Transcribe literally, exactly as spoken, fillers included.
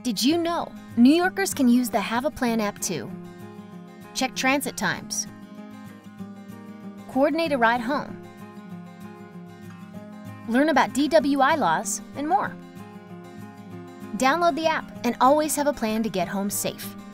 Did you know New Yorkers can use the Have a Plan app too? Check transit times, coordinate a ride home, learn about D W I laws, and more. Download the app and always have a plan to get home safe.